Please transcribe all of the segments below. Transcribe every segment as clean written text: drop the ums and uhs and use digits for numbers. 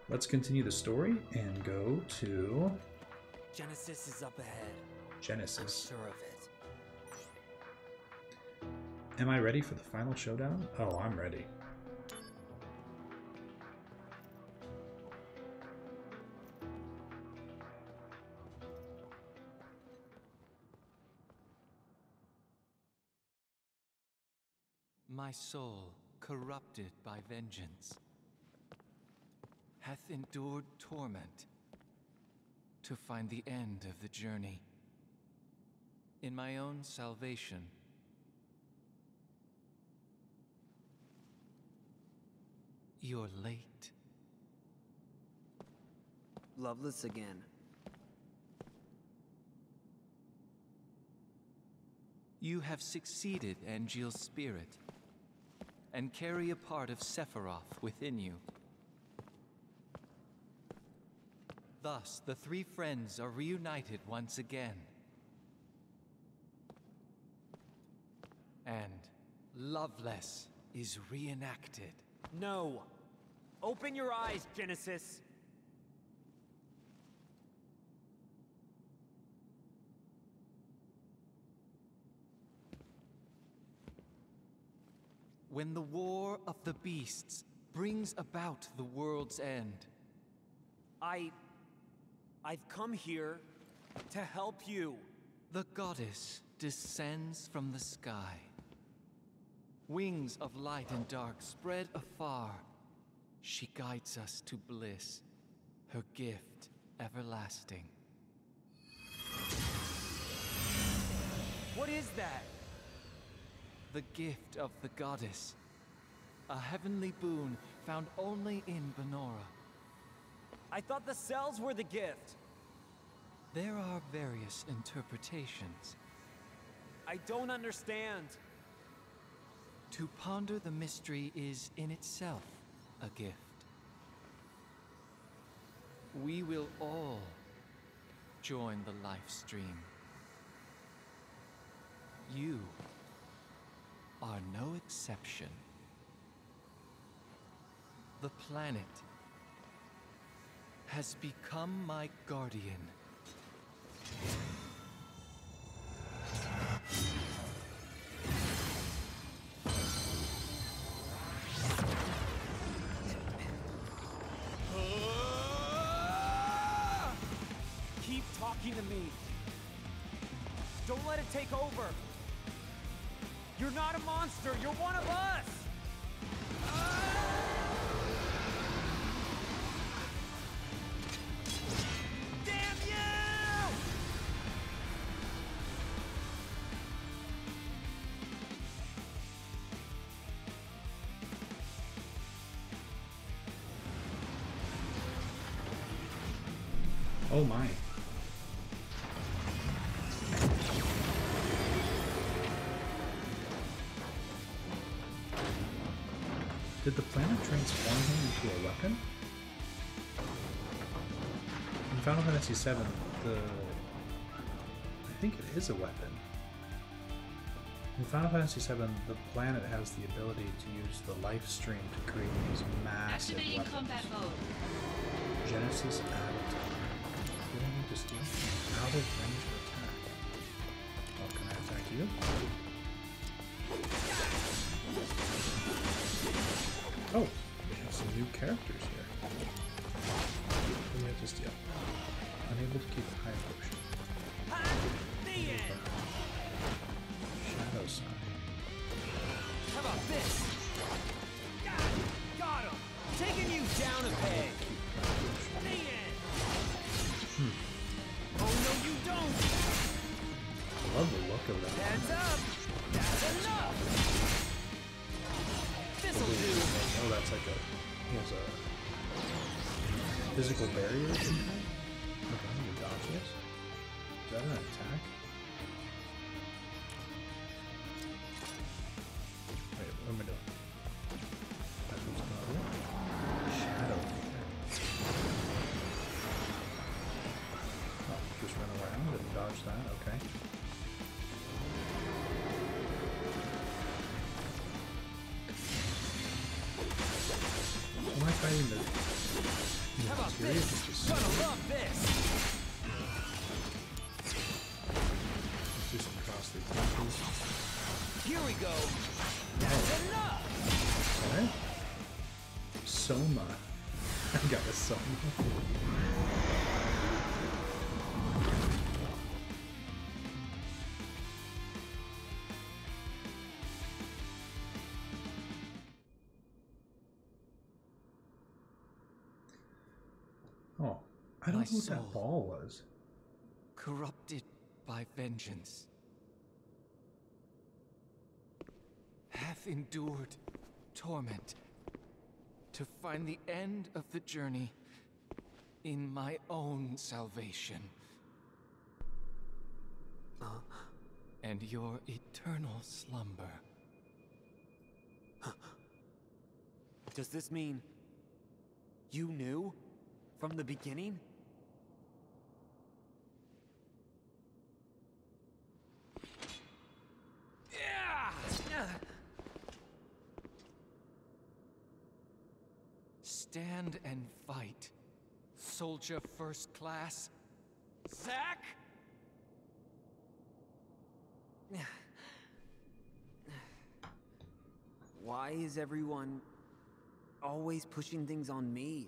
let's continue the story and go to Genesis is up ahead. Genesis. I'm sure of it. Am I ready for the final showdown? Oh, I'm ready. My soul, corrupted by vengeance, hath endured torment to find the end of the journey. In my own salvation, you're late. Loveless again. You have succeeded, Angeal's spirit, and carry a part of Sephiroth within you. Thus, the three friends are reunited once again. And Loveless is reenacted. No! Open your eyes, Genesis! When the War of the Beasts brings about the world's end. I've come here to help you. The goddess descends from the sky. Wings of light and dark spread afar. She guides us to bliss, her gift everlasting. What is that? The gift of the goddess. A heavenly boon found only in Benora. I thought the cells were the gift. There are various interpretations. I don't understand. To ponder the mystery is in itself a gift. We will all join the life stream. You are no exception. The planet has become my guardian. Keep talking to me. Don't let it take over. You're not a monster, you're one of us! Damn you! Oh my. Did the planet transform him into a weapon? In Final Fantasy VII, I think it is a weapon. In Final Fantasy VII, the planet has the ability to use the life stream to create these massive Activating weapons. combat mode. Genesis Avatar. Do I need to steal? Out of range of attack. Oh, can I attack you? Oh, we have some new characters here. What do we have to steal? Unable to keep a high potion. The end! Shadow Side. How about this? Got him! Taking you down a peg! The end! Oh no, you don't! I love the look of that. Hands up! That's enough! This'll do! Oh, that's like he has a physical barrier or something? Okay, I'm gonna dodge this. Is that an attack? Wait, what am I doing? That's what's going on. Shadow. Oh, just run around and dodge that, okay. Am I fighting the How about Materia this? just Gonna love this. let's do some costly punches. Here we go. That's enough. What? Soma. I got a Soma. Oh, I don't My know what soul. that ball was. Corrupted by vengeance, hath endured torment to find the end of the journey in my own salvation and your eternal slumber. Does this mean you knew from the beginning? Stand and fight, soldier first class. Zack? Why is everyone always pushing things on me?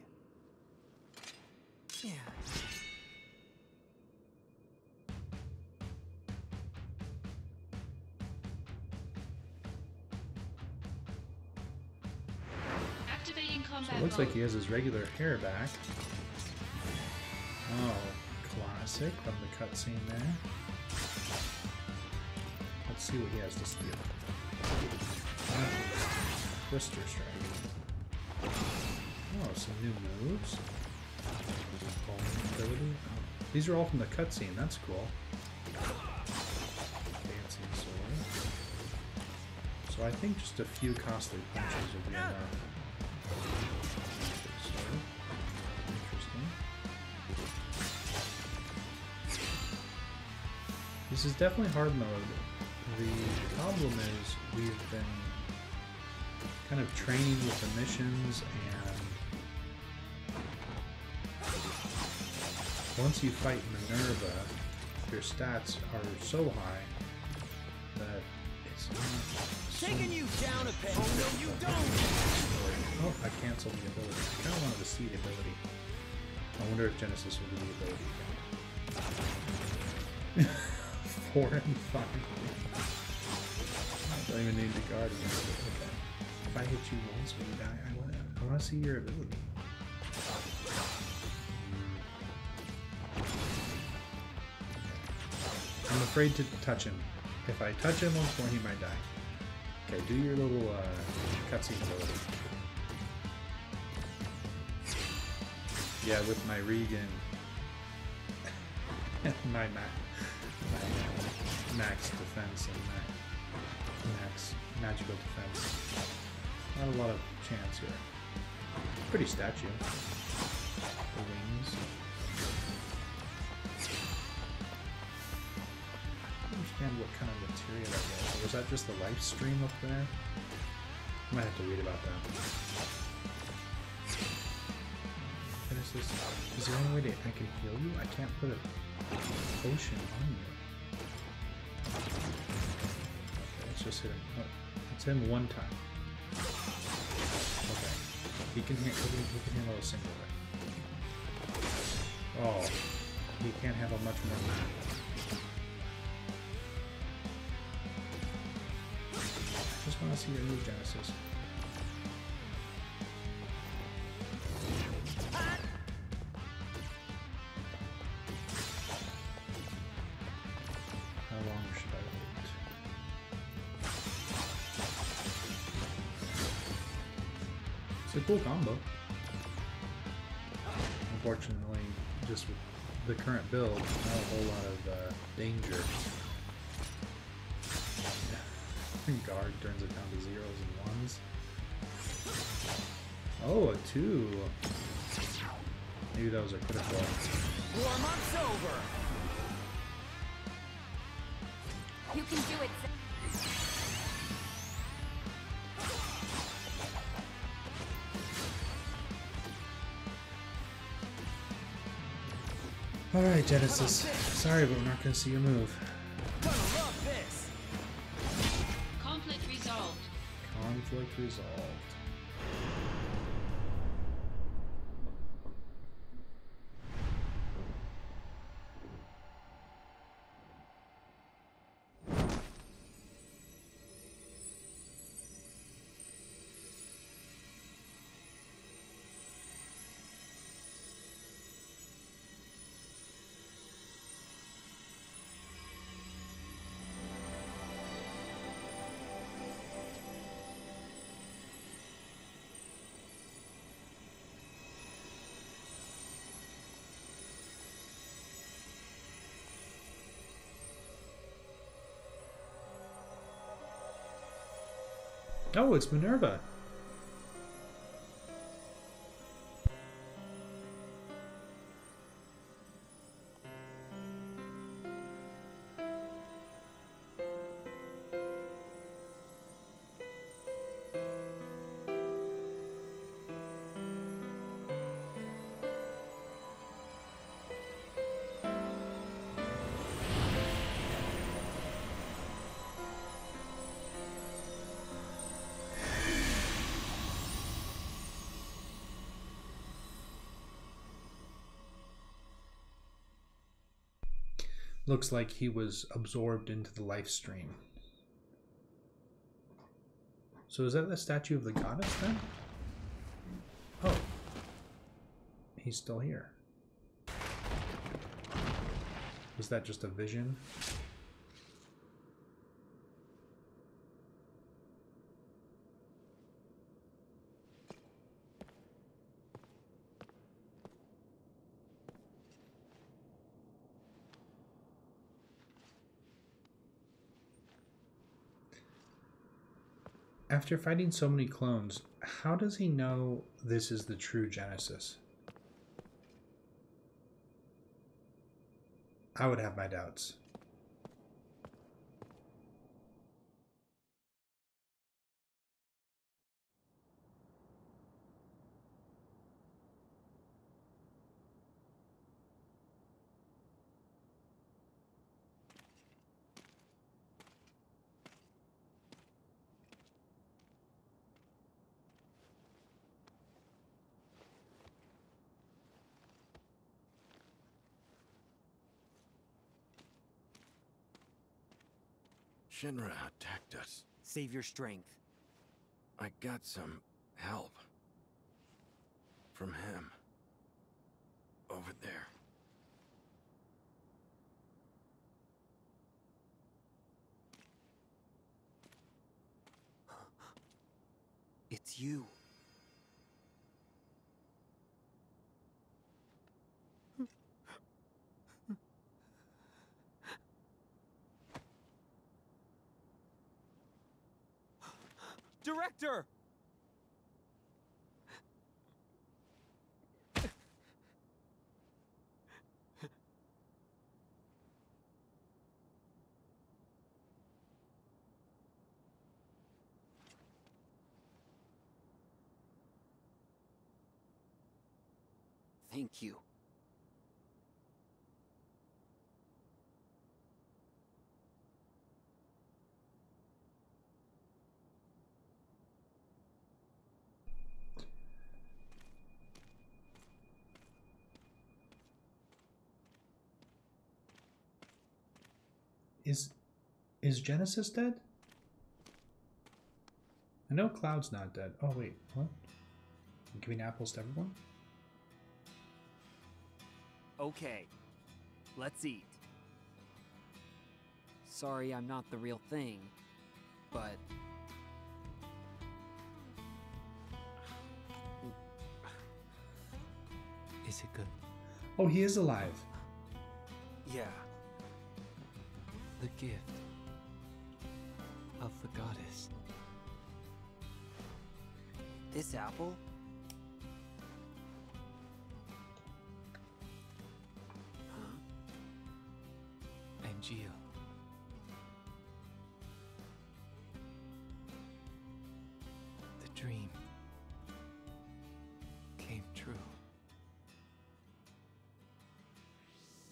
Activating So combat it looks mode. like he has his regular hair back. Oh, classic from the cutscene there. Let's see what he has to steal. Twister Strike. Oh, some new moves. Bowling ability. Oh, these are all from the cutscene. That's cool. Fancy sword. So I think just a few costly punches will be enough. Sword. Interesting. This is definitely hard mode. The problem is we've been kind of training with the missions, and once you fight Minerva, your stats are so high that it's not so... Taking you down a peg. Oh no, you don't. Oh, I canceled the ability. I kind of wanted to see the ability. I wonder if Genesis will do the ability again. 4 and 5. I don't even need the guard against it. Okay. If I hit you once when you die, I want to see your ability. I'm afraid to touch him. If I touch him once more, he might die. Okay, do your little cutscene ability. Yeah, with my Regan and my max defense and max magical defense. Not a lot of chance here. Pretty statue. The wings. I don't understand what kind of materia that was. Or was that just the life stream up there? I might have to read about that. Is there any way that I can heal you? I can't put a potion on you. Okay, let's just hit him. Oh, let's hit him one time. Okay. He can handle a single hit. Oh, he can't handle much more than that. I just want to see your new Genesis. How long should I wait? It's a cool combo. Unfortunately, just with the current build, not a whole lot of danger. Guard turns it down to 0s and 1s. Oh, a 2. Maybe that was a critical. Warm-up's over. You can do it. Alright, Genesis. Sorry, but we're not going to see your move. Gonna love this. Conflict resolved. Conflict resolved. Oh, it's Minerva. Looks like he was absorbed into the life stream. So is that the statue of the goddess then? Oh. He's still here. Was that just a vision? After fighting so many clones, how does he know this is the true Genesis? I would have my doubts. Shinra attacked us. Save your strength. I got some help. From him. Over there. It's you. Director! Thank you. Is Genesis dead? I know Cloud's not dead. Oh wait, what? I'm giving apples to everyone? Okay, let's eat. Sorry I'm not the real thing, but... Is it good? Oh, he is alive. yeah. The gift of the goddess. This apple? Huh? I'm Gio. The dream came true.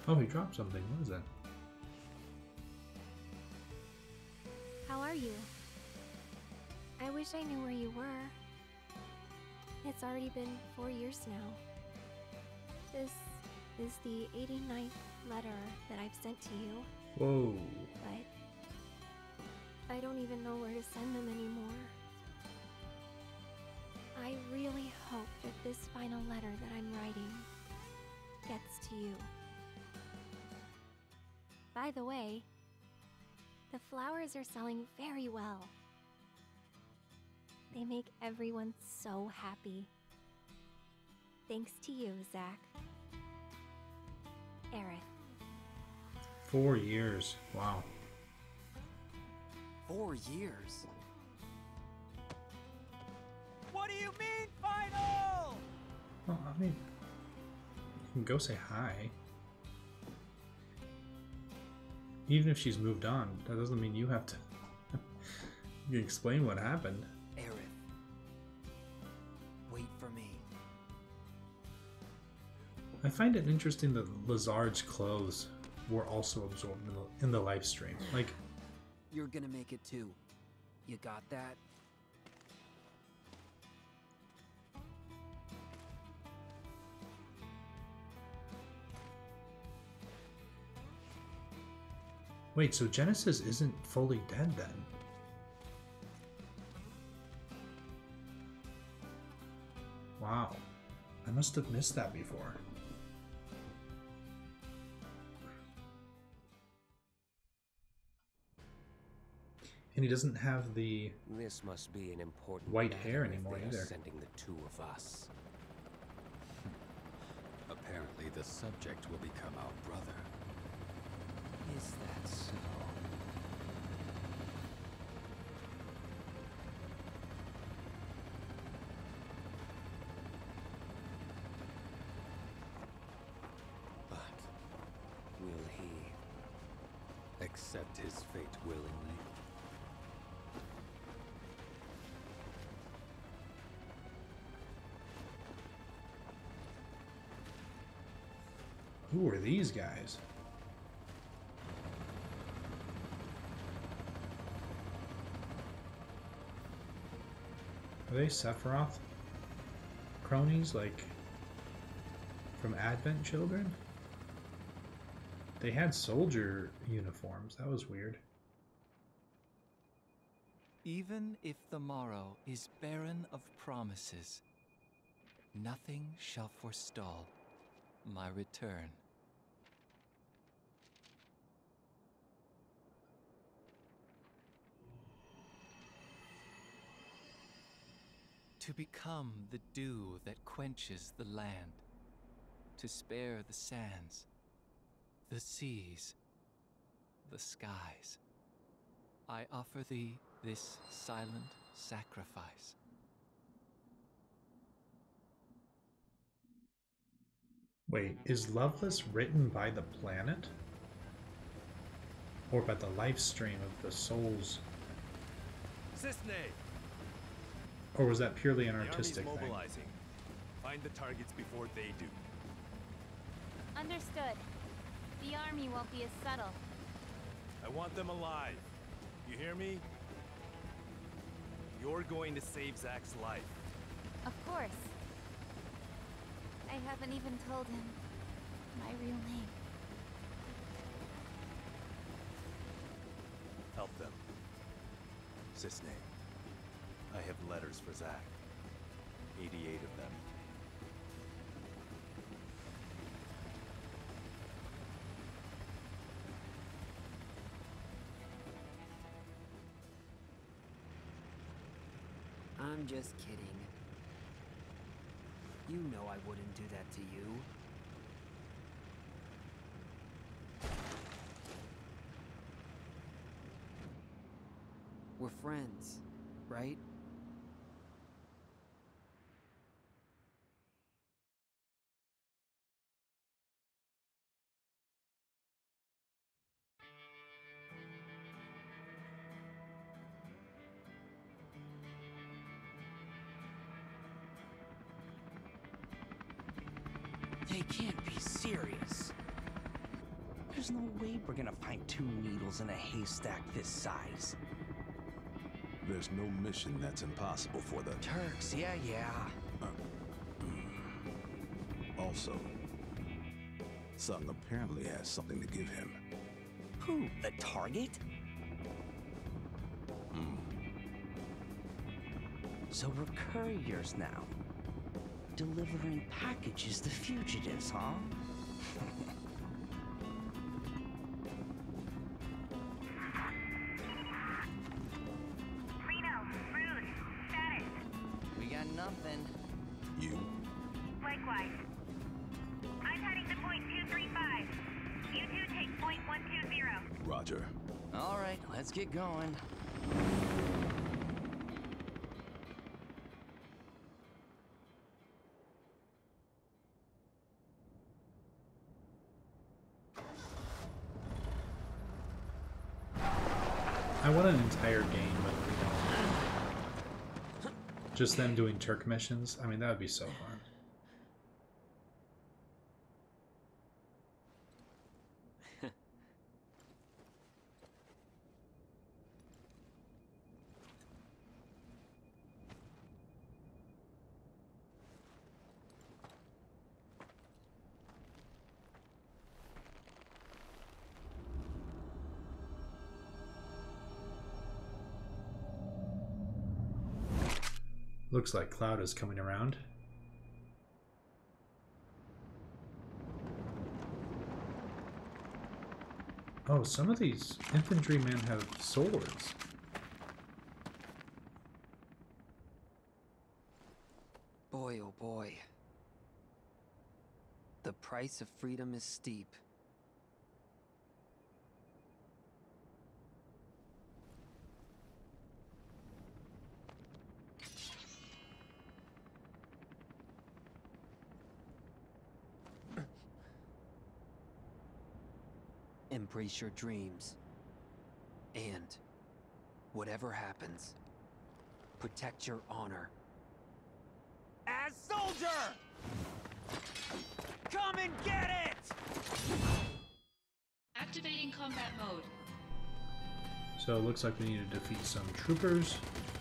Oh, he dropped something. What is that? How are you? I wish I knew where you were. It's already been 4 years now. This is the 89th letter that I've sent to you, Whoa. but I don't even know where to send them anymore. I really hope that this final letter that I'm writing gets to you. By the way, the flowers are selling very well. They make everyone so happy. Thanks to you, Zack. Aerith. 4 years. Wow. 4 years? What do you mean, final? Well, I mean, you can go say hi. Even if she's moved on, that doesn't mean you have to. You can explain what happened. Aerith, wait for me. I find it interesting that Lazard's clothes were also absorbed in the live stream. Like, You're gonna make it too. You got that? wait, so Genesis isn't fully dead then? Wow. I must have missed that before. And he doesn't have the This must be an important white matter hair if anymore they are either. Sending the two of us. Apparently, the subject will become our brother. Is that so? But will he accept his fate willingly? Who are these guys? Are they Sephiroth cronies, like from Advent Children? They had soldier uniforms. That was weird. Even if the morrow is barren of promises, nothing shall forestall my return. To become the dew that quenches the land, to spare the sands, the seas, the skies, I offer thee this silent sacrifice. Wait, is Loveless written by the planet? Or by the life stream of the souls? Cisne! Or was that purely an The artistic army's thing? mobilizing. Find the targets before they do. Understood. The army won't be as subtle. I want them alive. You hear me? You're going to save Zack's life. Of course. I haven't even told him my real name. Help them. Cisne, I have letters for Zack. 88 of them. I'm just kidding. You know I wouldn't do that to you. We're friends, right? They can't be serious. There's no way we're gonna find 2 needles in a haystack this size. There's no mission that's impossible for the Turks, yeah. Also, Sung apparently has something to give him. Who? The target? So we're couriers now. Delivering packages to fugitives, huh? Reno, Rude, status. We got nothing. You? Likewise. I'm heading to point 235. You two take point 120. Roger. All right, let's get going. I want an entire game with just them doing Turk missions. I mean, that would be so fun. Looks like Cloud is coming around. Oh, some of these infantrymen have swords. Boy, oh boy. The price of freedom is steep. Embrace your dreams. And, whatever happens, protect your honor. As soldier! Come and get it! Activating combat mode. So it looks like we need to defeat some troopers.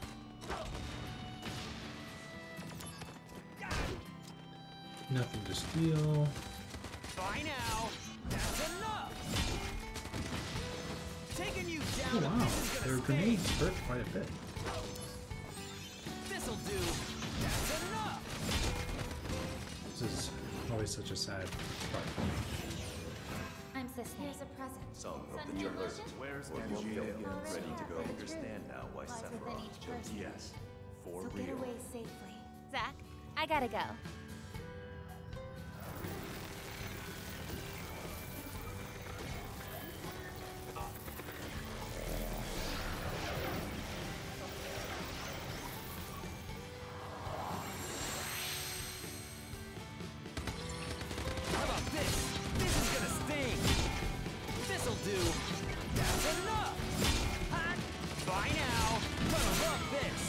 Nothing to steal. By now, that's enough! Taking you down. Oh wow, their grenades hurt quite a bit. This'll do. That's enough! This is always such a sad part. I'm Sis. Here's a present. Some of Send the me a journalists mission? where's Or MGL you already ready to have go. my Understand truth. now why Lies within Sephiroth each chose person. yes. For So real. get away safely. Zach, I gotta go. How about this? This is gonna sting! This'll do! That's enough! Hot! By now! Gonna love this!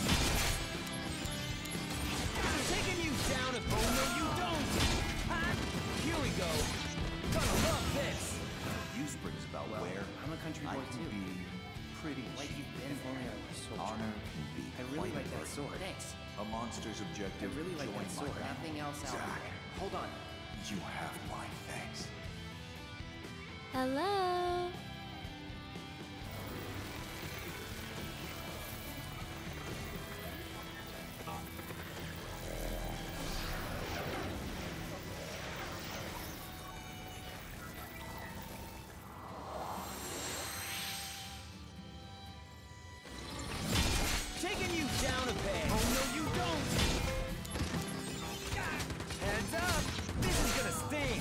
I'm taking you down if oh no you don't! Hot! Here we go! Gonna love this! Usbrid is about where I'm a country I boy can too. be pretty Like you've been there. Honor can be I really quite like that burden. sword. Thanks. A monster's I objective. really like join that sword. my Nothing else out Zach, there. Hold on. you have my thanks. Hello? Taking you down a peg! Oh no you don't! Heads up! This is gonna sting!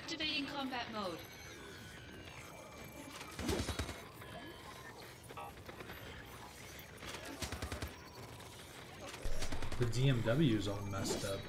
Activating combat mode. The DMW is all messed up.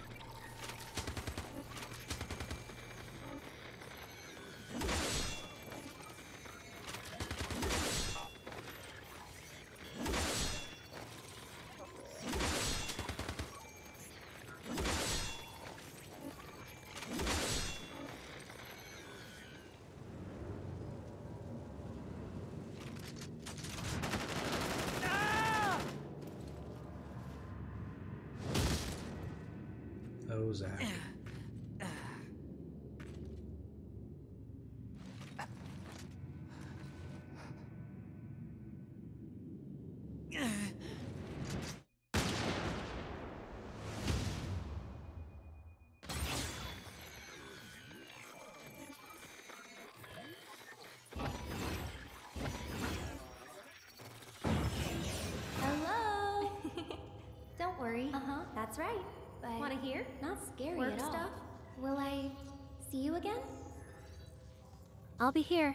Oh, Zach. Hello. Don't worry. That's right. But want to hear? Not scary Work at all. stuff? Will I see you again? I'll be here.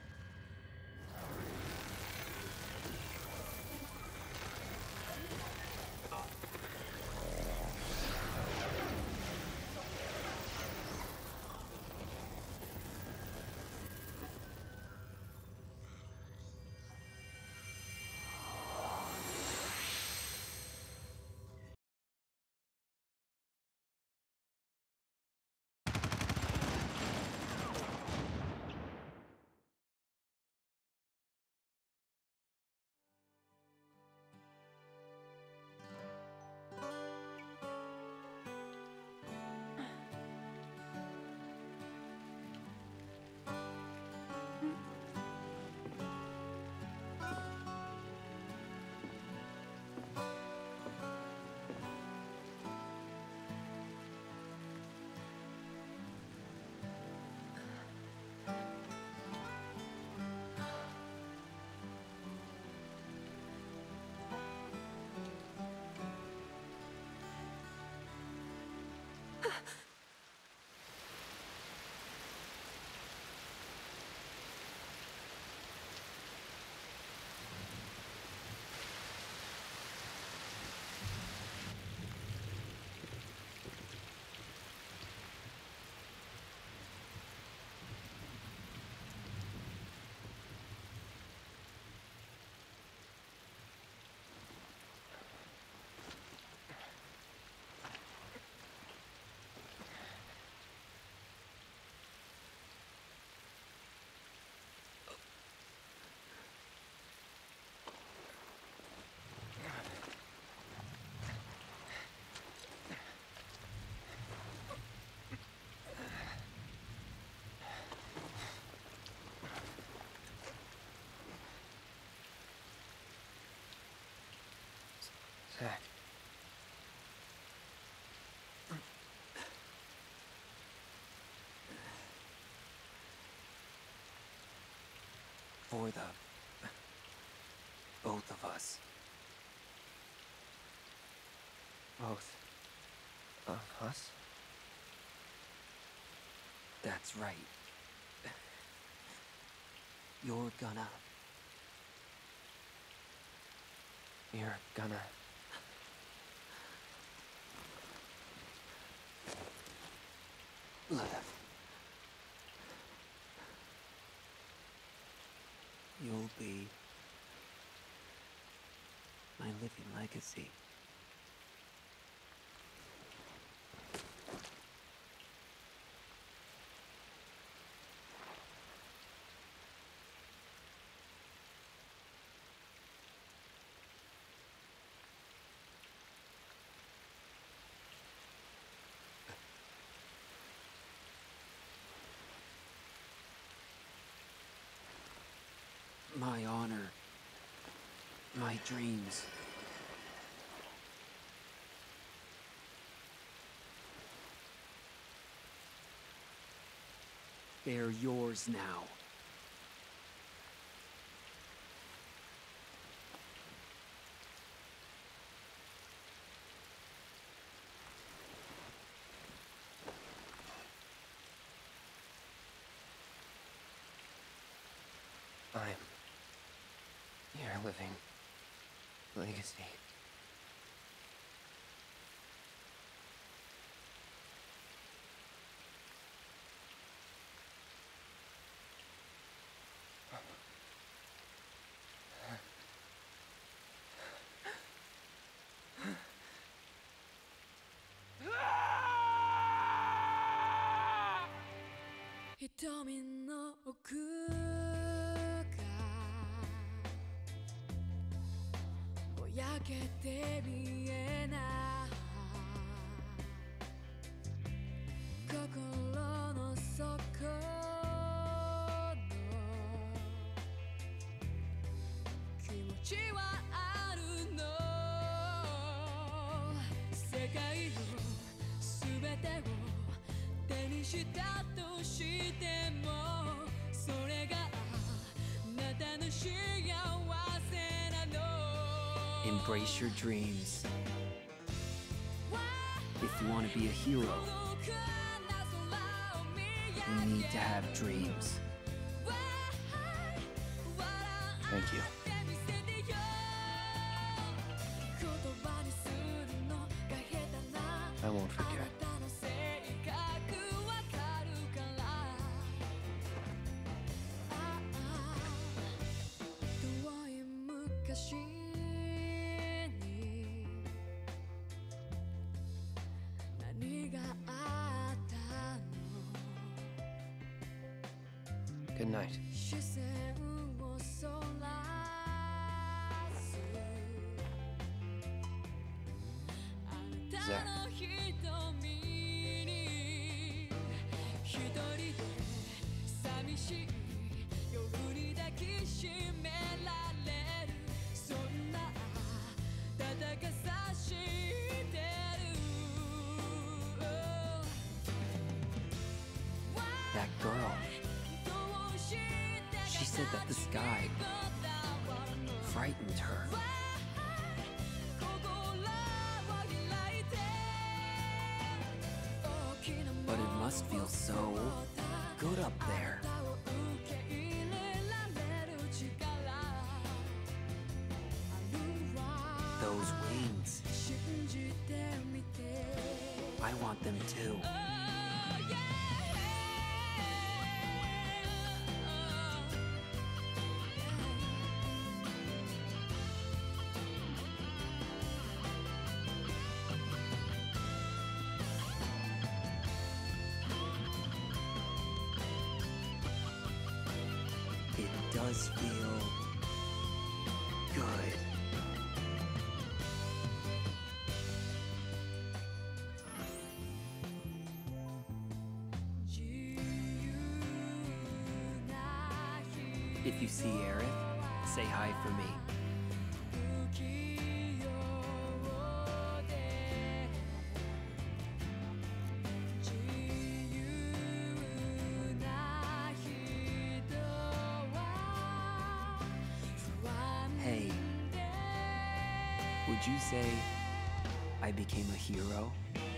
Zach. For the both of us. Both of us? That's right. You're gonna live. You'll be my living legacy. My honor, my dreams. They're yours now. I'm your living legacy. Embrace your dreams. If you want to be a hero, you need to have dreams. Thank you. I won't forget. Good night. Zack. That girl. She said that the sky frightened her. But it must feel so good up there. Those wings. I want them too. It does feel good. If you see Aerith, say hi for me. Hey, would you say I became a hero?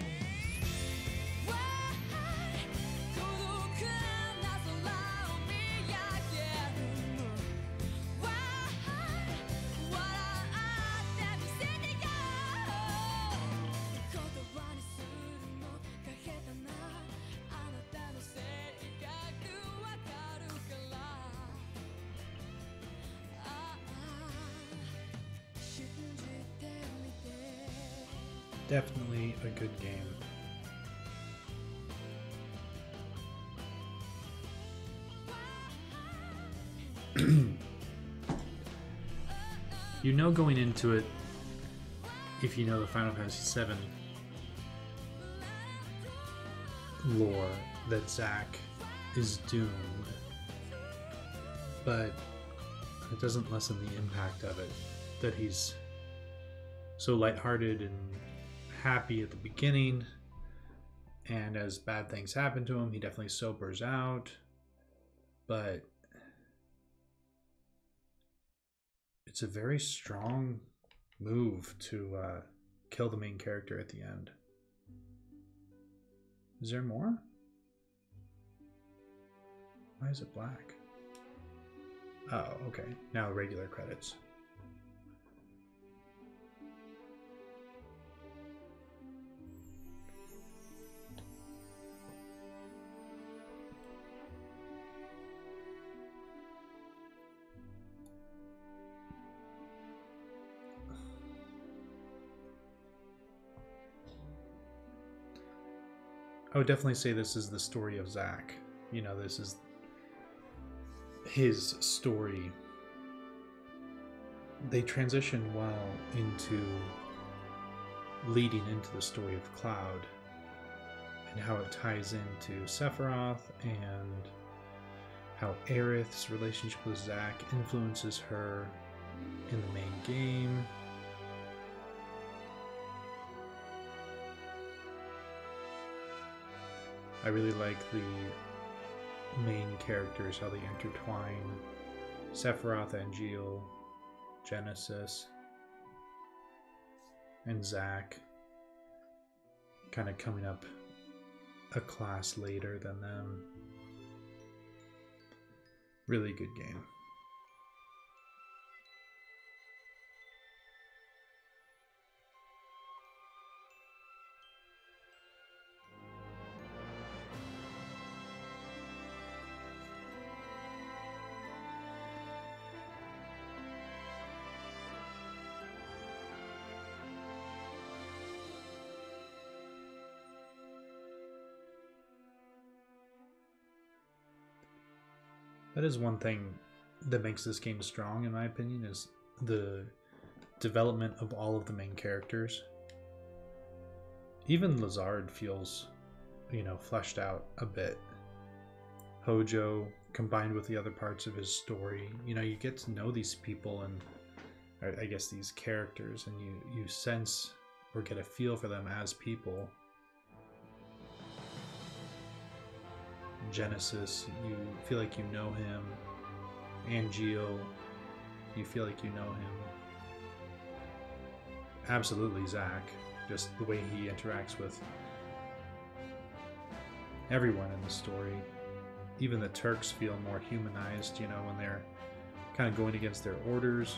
Definitely a good game. You know going into it, if you know the Final Fantasy VII lore, that Zack is doomed, but it doesn't lessen the impact of it, that he's so lighthearted and happy at the beginning, and as bad things happen to him, he definitely sobers out, but it's a very strong move to kill the main character at the end. Is there more? Why is it black? Oh, okay. Now regular credits. I would definitely say this is the story of Zack. You know, this is his story. They transition well into leading into the story of Cloud and how it ties into Sephiroth and how Aerith's relationship with Zack influences her in the main game. I really like the main characters, how they intertwine. Sephiroth, Angeal, Genesis, and Zack kind of coming up a class later than them. Really good game. That is one thing that makes this game strong, in my opinion, is the development of all of the main characters. Even Lazard feels, you know, fleshed out a bit. Hojo, combined with the other parts of his story, you know, you get to know these people and, I guess, these characters, and you sense or get a feel for them as people. Genesis, you feel like you know him. Angeal, you feel like you know him. Absolutely Zack, just the way he interacts with everyone in the story. Even the Turks feel more humanized, you know, when they're kind of going against their orders.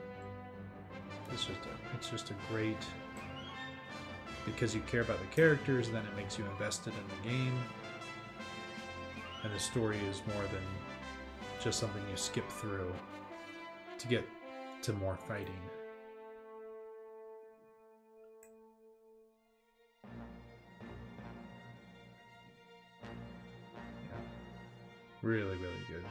It's just a great, because you care about the characters, then it makes you invested in the game. And the story is more than just something you skip through to get to more fighting. Yeah. Really, really good.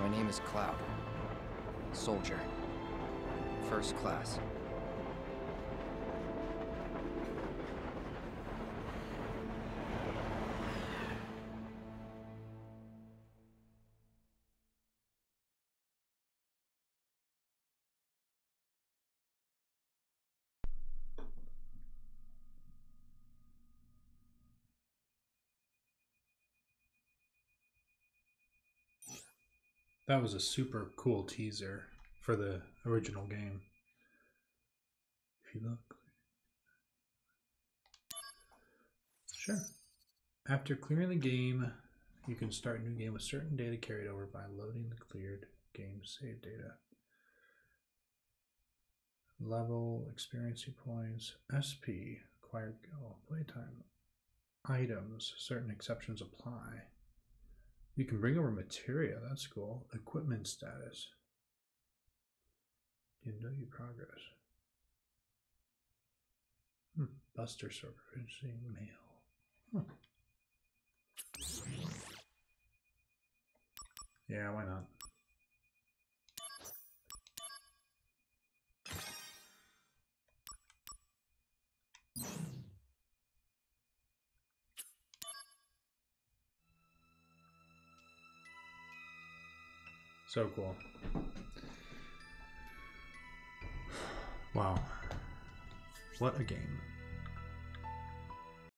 My name is Cloud. Soldier. First class. That was a super cool teaser for the original game. If you look. Sure. After clearing the game, you can start a new game with certain data carried over by loading the cleared game save data. Level, experience points, SP, acquired playtime, items, certain exceptions apply. You can bring over materia, that's cool. Equipment status. You know your progress. Buster server, interesting mail. Yeah, why not? So cool. Wow. What a game.